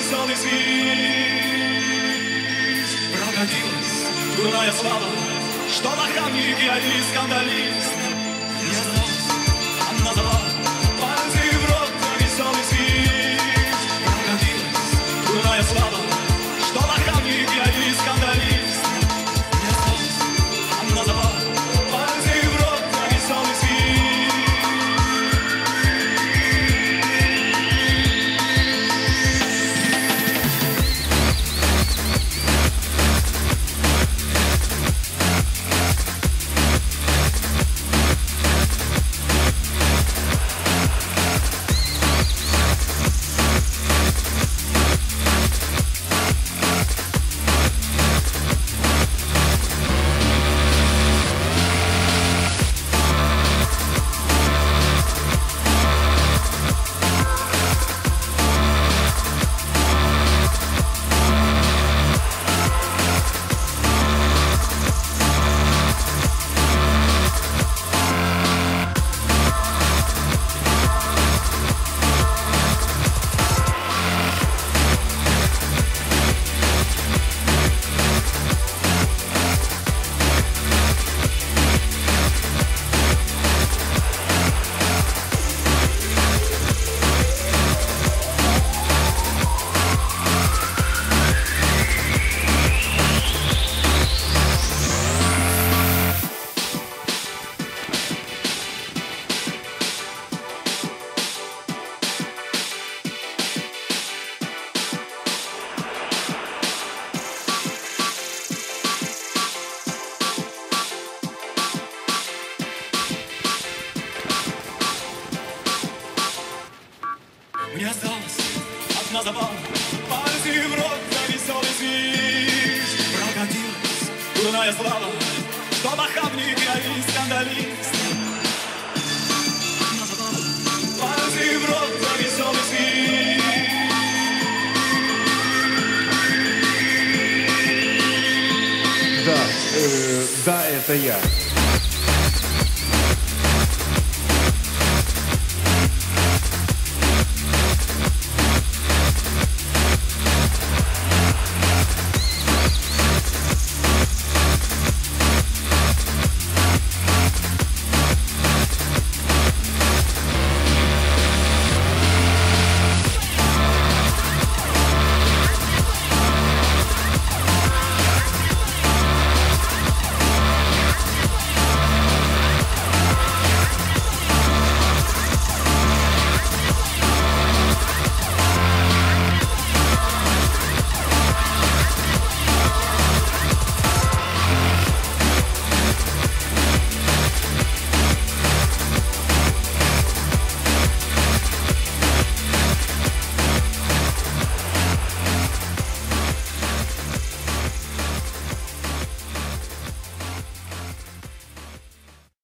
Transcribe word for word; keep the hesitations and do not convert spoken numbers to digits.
веселый свист. Прокатилась дурная слава, что лохами пьяни скандалист. Не сдалась, она дала пальцы в рот на веселый свист. Прокатилась дурная слава, что лохами пьяни скандалист. Не сдалась, она дала пальцы в рот на веселый свист. Мне осталась одна забава, пальцы в рот за веселый свист. Прокатилась дурная слава, что бахавник и скандалист. Одна забава, пальцы в рот за веселый свист. Да, э, да, это я.